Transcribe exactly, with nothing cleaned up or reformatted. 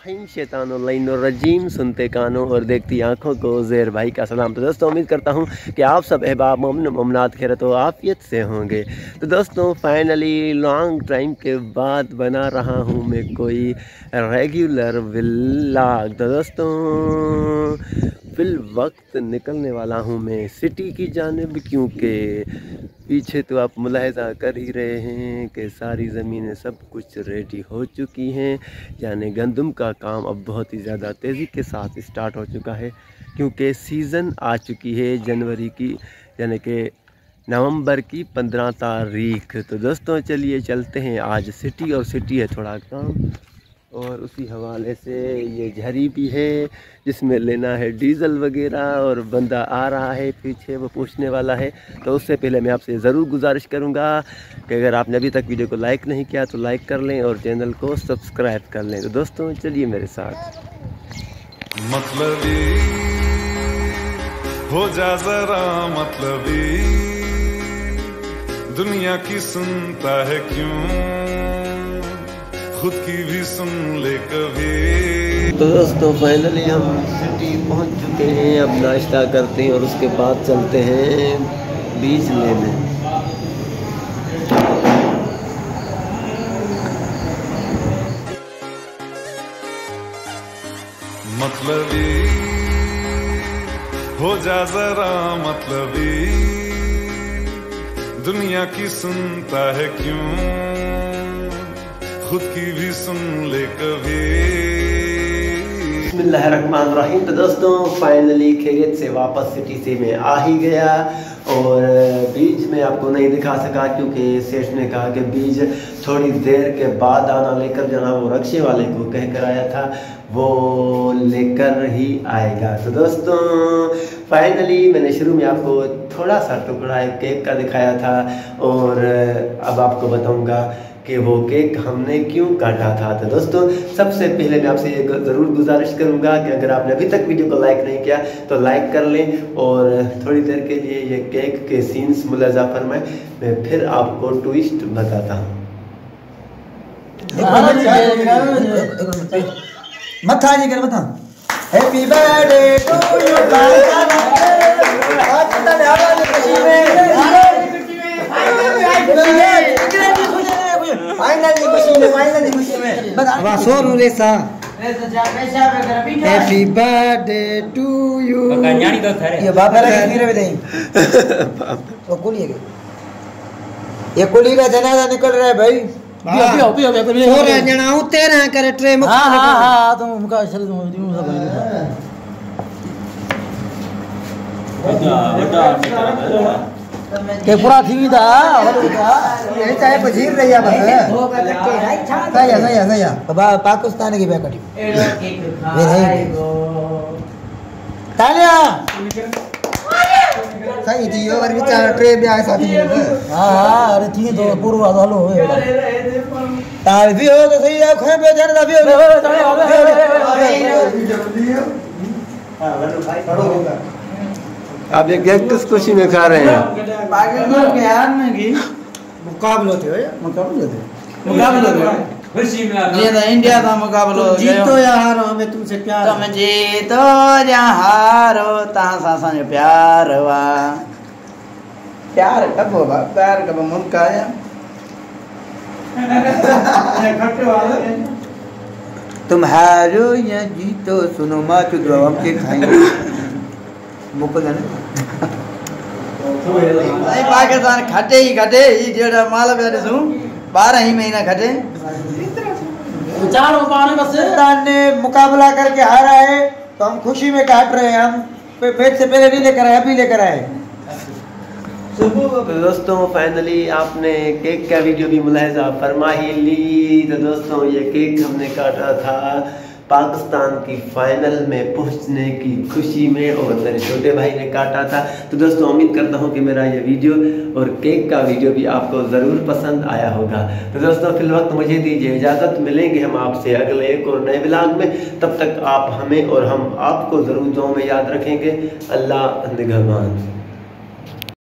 बिस्मिल्लाहिर्रहमानिर्रहीम शैतानुर्रजीम सुनते कानों और देखती आँखों को ज़ेर भाई का सलाम। तो दोस्तों उम्मीद करता हूँ कि आप सब अहबाब मोमिन मुमनात खैरत व आफ़ियत से होंगे। तो दोस्तों फाइनली लॉन्ग टाइम के बाद बना रहा हूँ मैं कोई रेगुलर व्लॉग। तो दोस्तों फिल वक्त निकलने वाला हूँ मैं सिटी की जानिब, क्योंकि पीछे तो आप मुलाहिज़ा कर ही रहे हैं कि सारी ज़मीनें सब कुछ रेडी हो चुकी हैं। यानी गंदम का काम अब बहुत ही ज़्यादा तेज़ी के साथ स्टार्ट हो चुका है, क्योंकि सीज़न आ चुकी है जनवरी की, यानी कि नवंबर की पंद्रह तारीख। तो दोस्तों चलिए चलते हैं आज सिटी, और सिटी है थोड़ा काम, और उसी हवाले से ये झरी भी है जिसमें लेना है डीज़ल वगैरह, और बंदा आ रहा है पीछे वो पूछने वाला है। तो उससे पहले मैं आपसे ज़रूर गुजारिश करूँगा कि अगर आपने अभी तक वीडियो को लाइक नहीं किया तो लाइक कर लें और चैनल को सब्सक्राइब कर लें। तो दोस्तों चलिए मेरे साथ। मतलबी हो जा जरा मतलबी, दुनिया की सुनता है क्यों, खुद की भी सुन ले कभी। तो दोस्तों फाइनली हम सिटी पहुंच चुके हैं। अब नाश्ता करते हैं और उसके बाद चलते हैं बीज लेने। मतलबी हो जा जरा मतलबी, दुनिया की सुनता है क्यों, खुद की भी सुन ले कभी। बिस्मिल्लाहिर्रहमानिर्रहीम। तो दोस्तों फाइनली खैरियत से वापस सिटी से मैं आ ही गया, और बीज में आपको नहीं दिखा सका क्योंकि सेठ ने कहा कि बीज थोड़ी देर के बाद आना, लेकर जाना। वो रक्शे वाले को कह कर आया था, वो लेकर ही आएगा। तो दोस्तों फाइनली मैंने शुरू में आपको थोड़ा सा टुकड़ा एक केक का दिखाया था, और अब आपको बताऊंगा कि वो केक हमने क्यों काटा था। तो दोस्तों सबसे पहले मैं आपसे ये ज़रूर गुजारिश करूंगा कि अगर आपने अभी तक वीडियो को लाइक नहीं किया तो लाइक कर लें, और थोड़ी देर के लिए ये केक के सीन्स मुलाजा फरमाएं। मैं फिर आपको ट्विस्ट बताता हूँ। मथा जी कर मथा। Happy birthday to you finally खुशी में, फाइनली खुशी में बता सोनू रेसा। Happy birthday to you. ये बाबा रे नीरे में नहीं वो कुली है, ये कुली का जनाजा निकल रहा है भाई। पियो पियो पियो पियो और जना तेरा करे ट्रे में। हां हां हां तुम मुका चल तुम दिनु सब बड़ा बड़ा के पूरा थी था ये चाहे पजीर रही है बस। सही है सही है सही है। बाबा पाकिस्तान की बैकटी तालिया सही थी और बेचारा ट्रे भी आए साथी। हां हां अरे थी तो पूरा हलो ताल भी हो तो सही है। खाए पे जाने दा भी हो। आप ये केक किस खुशी में खा रहे हैं? पाकिस्तान के यार में की मुकाबले थे या मुकाबले थे मुकाबले थे खुशी में। ये तो इंडिया का मुकाबला हो। जीतो या हारो हमें तुमसे प्यार, तुम जीतो या हारो तासा सा प्यार हुआ। प्यार कब होगा, प्यार कब मुल्क आया खट्टे वाले। तुम हारो या जीतो सुनो मां चुदवा हम के खाएंगे मुको जाने। नहीं पाकिस्तान खटे ही खटे ही जेड़ा माल बेरे सु बारह ही महीना खटे। चार पाने बस ने मुकाबला करके हारा है तो हम खुशी में काट रहे हैं। हम पेट से पहले नहीं लेकर आए, अभी लेकर आए। तो दोस्तों फाइनली आपने केक का वीडियो भी मुलाहिज़ा फरमा ही ली। तो दोस्तों ये केक हमने काटा था पाकिस्तान की फाइनल में पहुंचने की खुशी में, और मेरे छोटे भाई ने काटा था। तो दोस्तों उम्मीद करता हूं कि मेरा ये वीडियो और केक का वीडियो भी आपको ज़रूर पसंद आया होगा। तो दोस्तों फिल वक्त मुझे दीजिए इजाज़त, मिलेंगे हम आपसे अगले एक और नए व्लॉग में। तब तक आप हमें और हम आपको ज़रूर दुआ में याद रखेंगे। अल्लाह निगहबान।